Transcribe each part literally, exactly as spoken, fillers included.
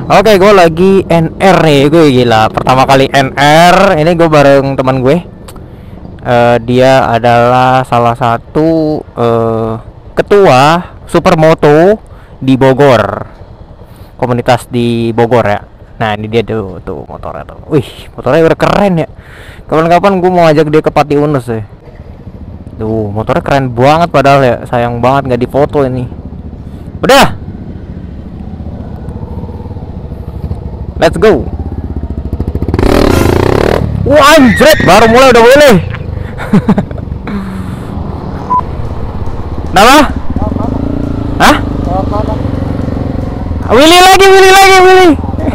Oke, gue lagi N R nih, gue gila. Pertama kali N R, ini gue bareng teman gue. Uh, dia adalah salah satu uh, ketua Supermoto di Bogor, komunitas di Bogor ya. Nah ini dia tuh, tuh motornya tuh. Wih, motornya udah keren ya. Kapan-kapan gue mau ajak dia ke Pati Unus ya. Tuh, motornya keren banget padahal ya. Sayang banget nggak difoto ini. Udah. Let's go. Wah anjret, baru mulai udah boleh. Nama? Hah? Willy lagi, Willy lagi, Willy.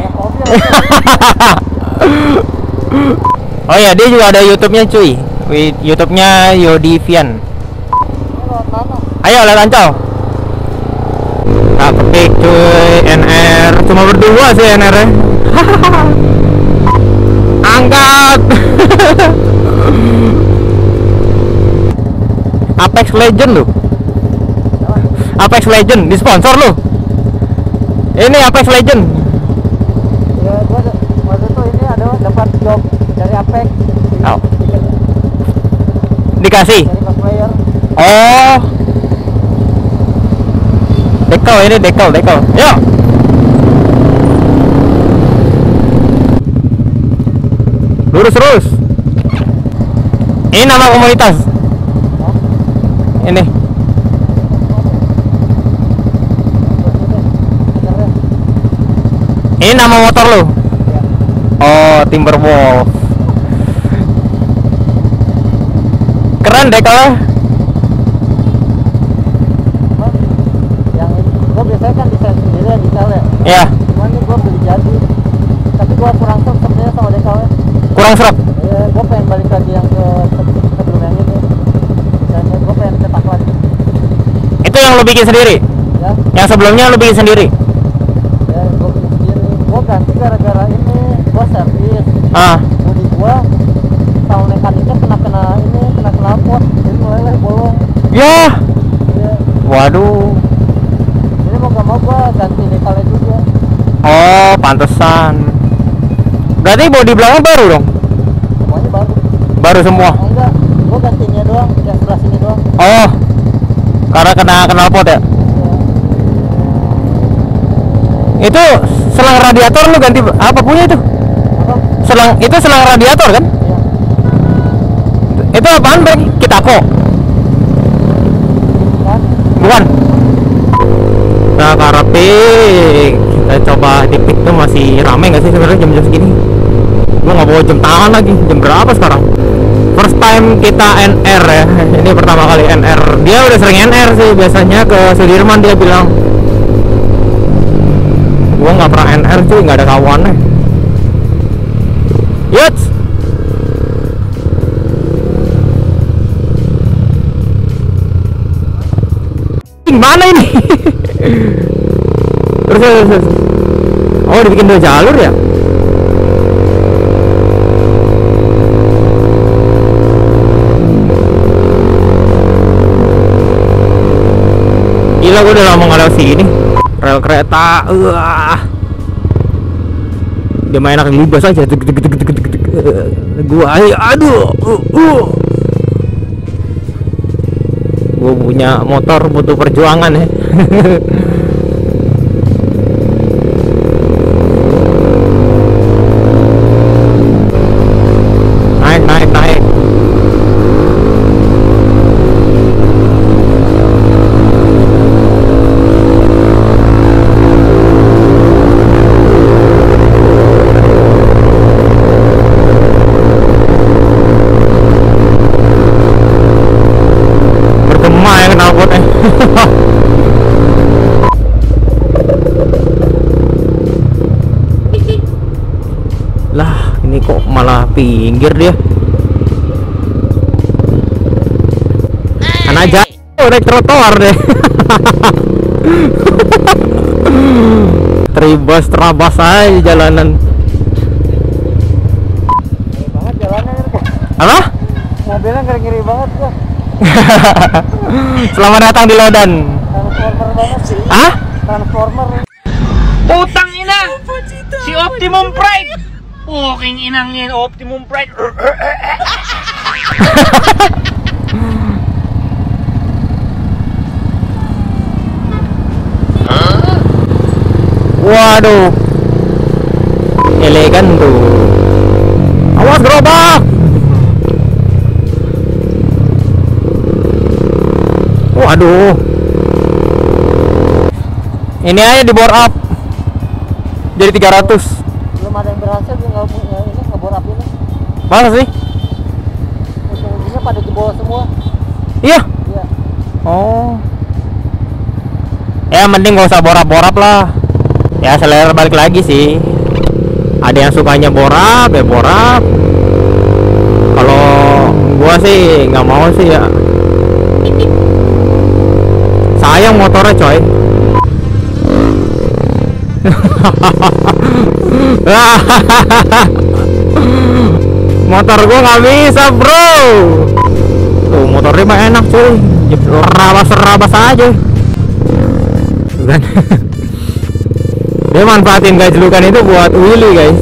Oh ya, dia juga ada YouTube-nya cuy. YouTube-nya Yodivian. Ayo lihat Ancol. Tak petik cuy, N R. Cuma berdua sih N R-nya. Angkat. Apex Legend lu. Apex Legend disponsor lu. Ini Apex Legend. Ya gua waktu itu ini ada dapat job dari Apex. Oh. Dikasih. Dari player. Oh. Dekel ini dekel dekel. Yuk. Lurus terus. Ini nama komunitas. Ini. Ini nama motor lo. Oh, Timberwolf. Keren deh kalau. Yang gua biasanya kan desain sendiri yang desain ya. Iya. Cuman ini gua beli jadi. Tapi gua kurang serp sebenarnya sama dekalnya. Kurang serap. Ya, gua pengen balik lagi yang ke sebelum yang ini. Dan gua pengen cetak lagi. Itu yang lo bikin sendiri? Ya. Yang sebelumnya lo bikin sendiri? Ya, gua bikin sendiri. Gua ganti gara-gara ini gua servis. Ah. Bodi gua tahun mekaniknya kena-kena ini, kena-kena pot. Jadi mulai bolong. Ya. Ya. Waduh. Jadi mau gak mau gua ganti dekalnya juga. Oh, pantesan. Berarti bodi belakang baru dong? Semuanya baru. Baru semua? Oh, enggak, gua gantinya doang, yang sebelah sini doang. Oh, karena kena knalpot ya? Ya. Itu selang radiator lu ganti apa punya itu? Apa? Selang itu selang radiator kan? Ya. Itu apaan bang? Kitako? Kan? Bukan? Nah karapik kita coba di pick tuh masih rame nggak sih sebenarnya jam-jam segini? Gua nggak bawa jam tangan lagi. Jam berapa sekarang? First time kita N R ya. Ini pertama kali N R. Dia udah sering N R sih. Biasanya ke Sudirman dia bilang. Gua nggak pernah N R cuy, nggak ada kawannya. Yuts. Gimana ini? terus, terus, terus. Oh dibikin dua jalur ya? Gila gue udah lama nggak lewat sini. Rel kereta, uh. Dia main enak libas aja. Gue aduh, uh, uh. Gue punya motor butuh perjuangan ya. naik naik naik. Bergema ya knalpotnya. Lah ini kok malah pinggir dia. Kan aja naik trotoar deh. Teribas terabas aja jalanan. Ngeri banget jalannya kan. Apa? Mobilnya ngeri-ngeri banget gua. Selamat datang di Lodan. Transformer banget sih. Hah? Transformer. Putang ina. Optimum Pride. Puking inangin Optimum Pride. Waduh, elegan tuh. Awas gerobak. Waduh, ini aja di bore up jadi tiga ratus. Belum ada yang berhasil nggak ini ngebor api ini. Mana sih? Ujung-ujungnya pada jebol semua. Iya. Iya. Oh. Ya mending gak usah borap-borap lah. Ya selera balik lagi sih. Ada yang sukanya borap ya borap. Kalau gua sih nggak mau sih ya. Sayang motornya coy. Motor gua nggak bisa bro. Tuh motornya mah enak cuy. Rabas-rabas aja. Kan? Dia manfaatin gajlukan itu buat wheelie guys.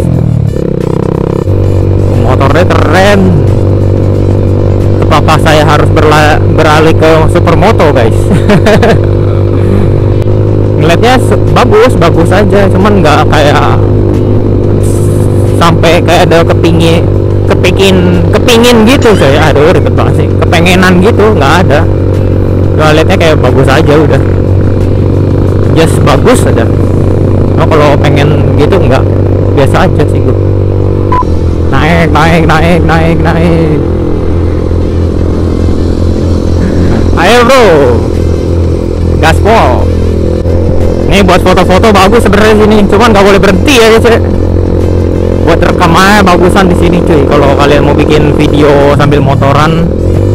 Motornya keren. Apakah saya harus berla beralih ke supermoto guys? Ngeliatnya bagus bagus aja, cuman nggak kayak sampai kayak ada kepingin kepingin kepingin gitu saya. Aduh ribet banget sih, kepengenan gitu nggak ada. Gue liatnya kayak bagus aja udah, just bagus aja. Nah, kalau pengen gitu enggak, biasa aja sih gue. Naik naik naik naik naik. Ayo bro, gaspol. Nih buat foto-foto bagus sebenarnya sini, cuman nggak boleh berhenti ya guys ya. Buat rekam aja bagusan di sini cuy. Kalau kalian mau bikin video sambil motoran,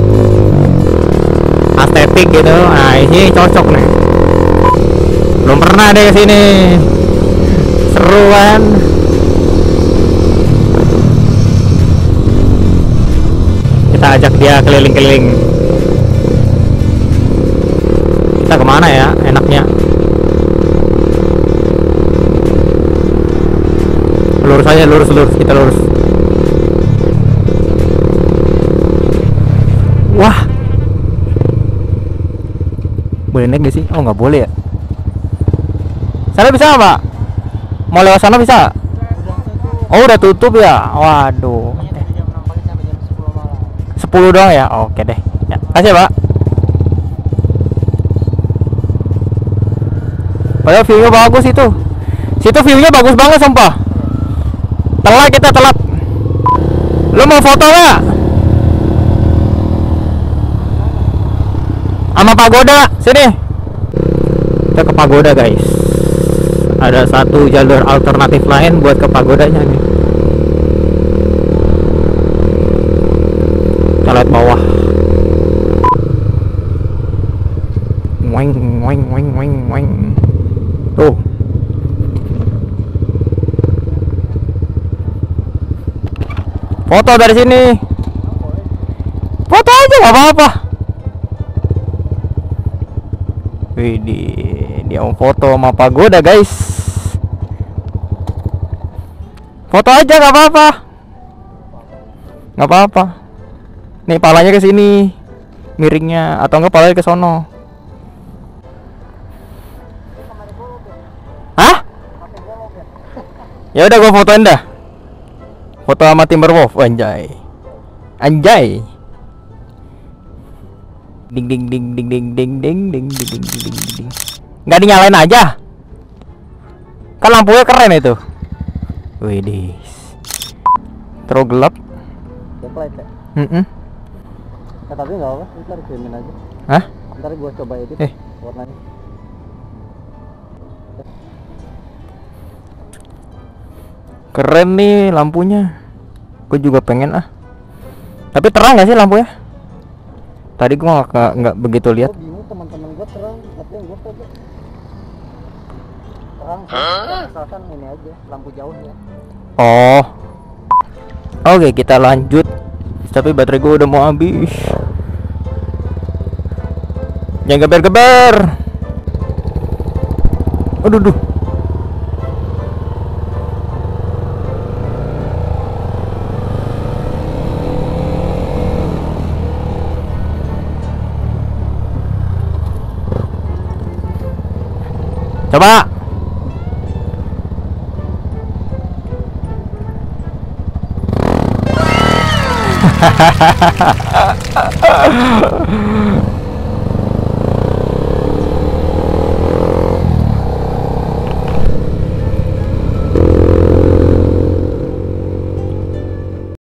estetik gitu, nah ini cocok nih. Belum pernah deh ke sini, seru kan? Kita ajak dia keliling-keliling. Kita kemana ya enaknya? Lurus aja, lurus lurus kita lurus. Wah, boleh naik gak sih? Oh nggak boleh ya. Sana bisa Pak? Mau lewat sana bisa? Oh udah tutup ya? Waduh. sepuluh doang ya? Oke deh ya, kasih Pak. Padahal view-nya bagus itu. Situ view-nya bagus banget sumpah. Telat kita telat. Lo mau foto gak? Sama pagoda, sini. Kita ke pagoda guys. Ada satu jalur alternatif lain buat ke pagodanya nih. Kita lihat bawah. Weng weng weng weng weng. Tuh. Foto dari sini. Foto aja gak apa-apa. Widih, dia mau foto sama pagoda guys. Foto aja gak apa-apa. Gak apa-apa. Nih palanya ke sini, miringnya, atau enggak palanya ke sono. Hah? Ya udah gua fotoin dah. Foto sama Timberwolf, anjay. Anjay. Ding ding ding ding ding ding ding ding ding ding ding ding. Enggak dinyalain aja. Kan lampunya keren itu. Widih. Terlalu gelap. Backlight ya? Heeh. Ya, tapi enggak apa, ntar kirimin aja. Hah? Ntar gua coba edit Eh. warnanya. Keren nih lampunya. Gue juga pengen ah. Tapi terang gak sih lampunya? Tadi gua nggak nggak begitu lihat. Gua bingung, teman-teman gua terang, tapi yang gua kagak. Terang sih, asalkan ini aja, lampu jauh ya. Oh. Oke, kita lanjut. Tapi baterai gua udah mau habis. Jangan geber-geber. Aduh duh.